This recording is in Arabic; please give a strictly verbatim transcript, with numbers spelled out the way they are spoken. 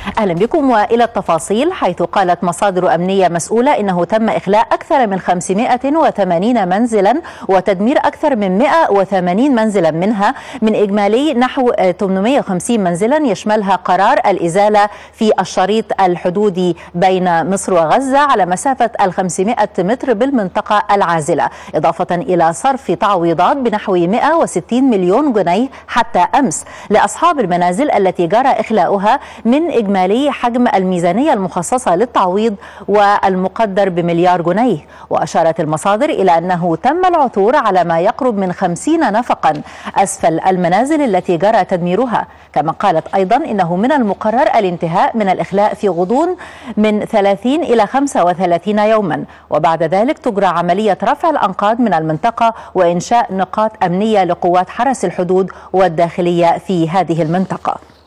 أهلا بكم وإلى التفاصيل، حيث قالت مصادر أمنية مسؤولة إنه تم إخلاء أكثر من خمسمائة وثمانين منزلا وتدمير أكثر من مائة وثمانين منزلا منها من إجمالي نحو ثمانمائة وخمسين منزلا يشملها قرار الإزالة في الشريط الحدودي بين مصر وغزة على مسافة الخمسمائة متر بالمنطقة العازلة، إضافة إلى صرف تعويضات بنحو مائة وستين مليون جنيه حتى أمس لأصحاب المنازل التي جرى إخلاؤها من إجمالي حجم الميزانية المخصصة للتعويض والمقدر بمليار جنيه. وأشارت المصادر إلى أنه تم العثور على ما يقرب من خمسين نفقا أسفل المنازل التي جرى تدميرها. كما قالت أيضا إنه من المقرر الانتهاء من الإخلاء في غضون من ثلاثين إلى خمسة وثلاثين يوما، وبعد ذلك تجرى عملية رفع الأنقاض من المنطقة وإنشاء نقاط أمنية لقوات حرس الحدود والداخلية في هذه المنطقة.